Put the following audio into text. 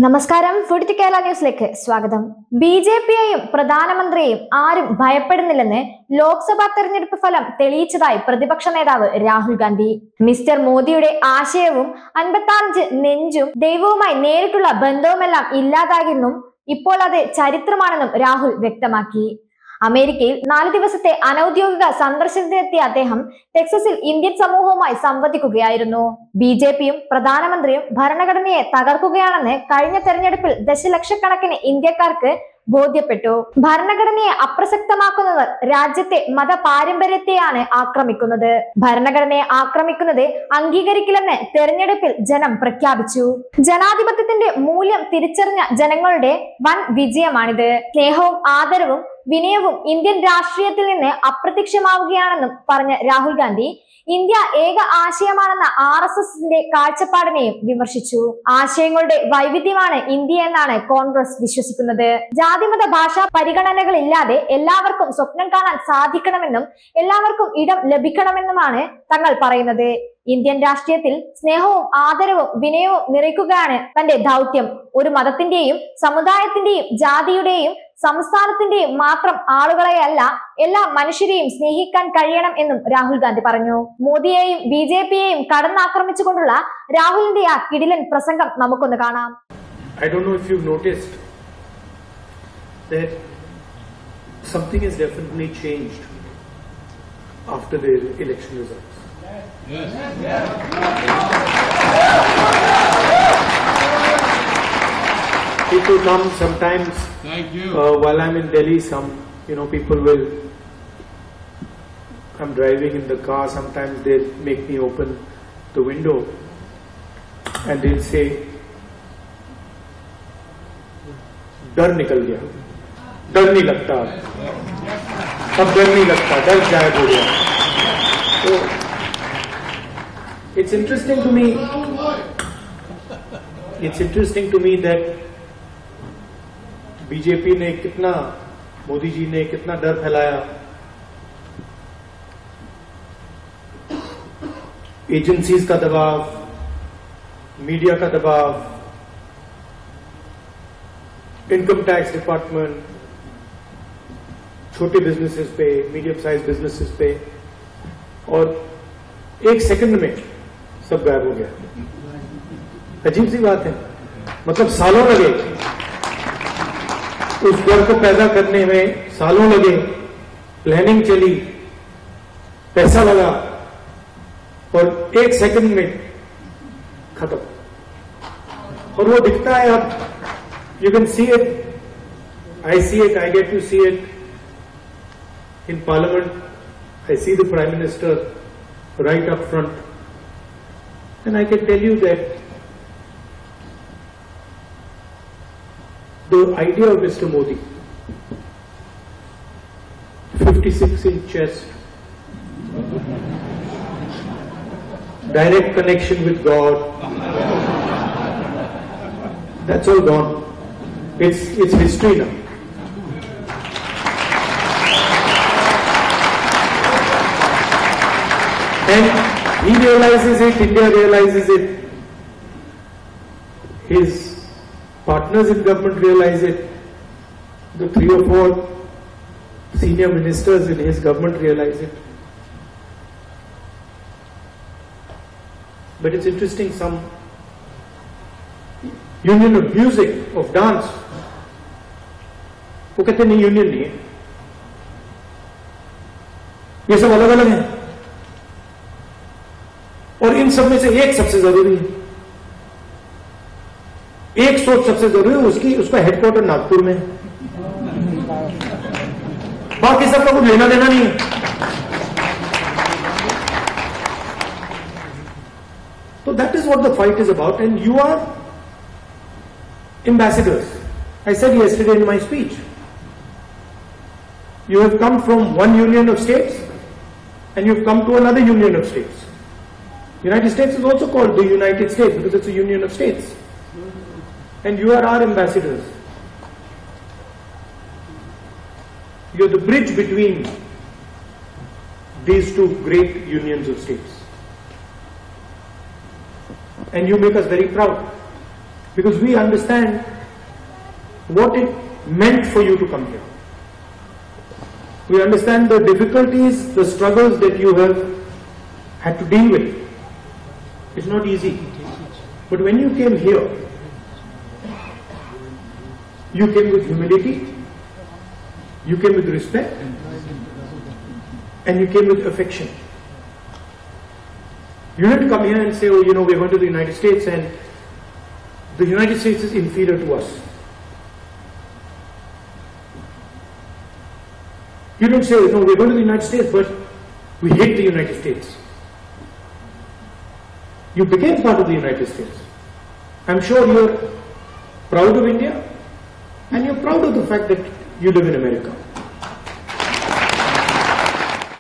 നമസ്കാരം. Food to Kerala ന്യൂസിലേക്ക് സ്വാഗതം. ബിജെപിയെയും പ്രധാനമന്ത്രിയെയും ആരും ഭയപ്പെടുന്നില്ലെന്ന് ലോക്സഭാ തെരഞ്ഞെടുപ്പ് ഫലം തെളിയിച്ചതായി പ്രതിപക്ഷ നേതാവ് രാഹുൽ ഗാന്ധി. മിസ്റ്റർ മോദിയുടെ ആശയവും 55 നെഞ്ചും ദൈവവുമായി നേരിട്ടുള്ള ബന്ധവുമെല്ലാം ഇല്ലാതാകുന്നും ഇപ്പോൾ അത് ചരിത്രമാണെന്നും രാഹുൽ വ്യക്തമാക്കി. അമേരിക്കയിൽ 4 ദിവസത്തെ അനൌദ്യോഗിക സന്ദർശനത്തിനെത്തിയ അദ്ദേഹം ടെക്സസിൽ ഇന്ത്യൻ സമൂഹവുമായി സംവദിക്കുകയായിരുന്നു. ബിജെപിയും പ്രധാനമന്ത്രിയും ഭരണഘടനയെ തകർക്കുകയാണെന്ന് കഴിഞ്ഞ തെരഞ്ഞെടുപ്പിൽ ദശലക്ഷക്കണക്കിന് ഇന്ത്യക്കാർക്ക് ബോധ്യപ്പെട്ടു. ഭരണഘടനയെ അപ്രസക്തമാക്കുന്നവർ രാജ്യത്തെ മത പാരമ്പര്യത്തെയാണ് ആക്രമിക്കുന്നത്. ഭരണഘടനയെ ആക്രമിക്കുന്നത് അംഗീകരിക്കില്ലെന്ന് തെരഞ്ഞെടുപ്പിൽ ജനം പ്രഖ്യാപിച്ചു. ജനാധിപത്യത്തിന്റെ മൂല്യം തിരിച്ചറിഞ്ഞ ജനങ്ങളുടെ വൻ വിജയമാണിത്. സ്നേഹവും ആദരവും വിനയവും ഇന്ത്യൻ രാഷ്ട്രീയത്തിൽ നിന്ന് അപ്രത്യക്ഷമാവുകയാണെന്നും പറഞ്ഞ രാഹുൽ ഗാന്ധി ഇന്ത്യ ഏക ആശയമാണെന്ന RSSന്റെ കാഴ്ചപ്പാടിനെയും വിമർശിച്ചു. ആശയങ്ങളുടെ വൈവിധ്യമാണ് ഇന്ത്യ എന്നാണ് കോൺഗ്രസ് വിശ്വസിക്കുന്നത്. ജാതിമത ഭാഷാ പരിഗണനകളില്ലാതെ എല്ലാവർക്കും സ്വപ്നം കാണാൻ സാധിക്കണമെന്നും എല്ലാവർക്കും ഇടം ലഭിക്കണമെന്നുമാണ് തങ്ങൾ പറയുന്നത്. ഇന്ത്യൻ രാഷ്ട്രീയത്തിൽ സ്നേഹവും ആദരവും വിനയവും നിറയ്ക്കുകയാണ് തന്റെ ദൗത്യം. ഒരു മതത്തിന്റെയും സമുദായത്തിന്റെയും ജാതിയുടെയും സംസ്ഥാനത്തിന്റെയും മാത്രം ആളുകളെയല്ല, എല്ലാ മനുഷ്യരെയും സ്നേഹിക്കാൻ കഴിയണം എന്നും രാഹുൽ ഗാന്ധി പറഞ്ഞു. മോദിയെയും ബിജെപിയെയും കടന്നാക്രമിച്ചുകൊണ്ടുള്ള രാഹുലിന്റെ ആ കിടിലൻ പ്രസംഗം നമുക്കൊന്ന് കാണാം. I don't know if you've noticed that something has definitely changed after the election results. People come sometimes while I'm in Delhi. Some people will. I'm driving in the car. Sometimes they make me open the window, and they'll say, "डर निकल गया, डर नहीं लगता, अब डर नहीं लगता, डर गायब हो गया." So it's interesting to me. It's interesting to me that BJP ने कितना, मोदी जी ने कितना डर फैलाया. एजेंसीज का दबाव, मीडिया का दबाव, इनकम टैक्स डिपार्टमेंट, छोटे बिजनेसेस पे, मीडियम साइज बिजनेसेस पे, और 1 सेकंड में सब गायब हो गया. अजीब सी बात है. मतलब सालों लगे उस डर को पैदा करने में, सालों लगे, प्लानिंग चली, पैसा लगा, और 1 सेकंड में खत्म. और वो दिखता है. अब you can see it, I see it, I get to see it in parliament. I see the prime minister right up front, and I can tell you that the idea of Mr. Modi, 56-inch chest, direct connection with God, that's all gone. It's history now. And he realizes it, India realizes it, his partners in government realize it, the 3 or 4 senior ministers in his government realize it. But it's interesting, some union of music, of dance, वो कहते नहीं, union नहीं है, ये सब अलग अलग हैं. और इन सब में से एक सबसे जरूरी है, एक सोच सबसे जरूरी है, उसका हेडक्वार्टर नागपुर में है, बाकी सबका कुछ लेना देना नहीं है. So that is what the fight is about, and you are ambassadors. I said yesterday in my speech, you have come from one union of states and you've come to another union of states. United States is also called the United States because it's a union of states. And you are our ambassadors. You are the bridge between these two great unions of states. And you make us very proud. because we understand what it meant for you to come here. We understand the difficulties, the struggles that you have had to deal with. It's not easy. But when you came here, you came with humility, you came with respect, and you came with affection. You didn't come here and say, oh, you know, we're going to the United States and the United States is inferior to us. You don't say, no, we're going to the United States, but we hate the United States. You became part of the United States. I'm sure you're proud of India and you're proud of the fact that you live in America.